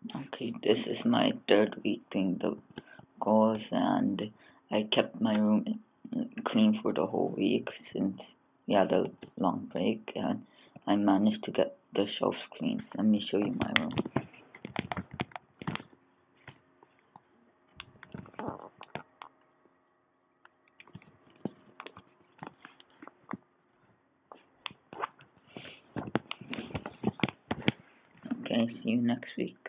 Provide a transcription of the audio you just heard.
Okay, this is my third week doing the course, and I kept my room clean for the whole week since we had a long break, and I managed to get the shelves clean. Let me show you my room. Okay, see you next week.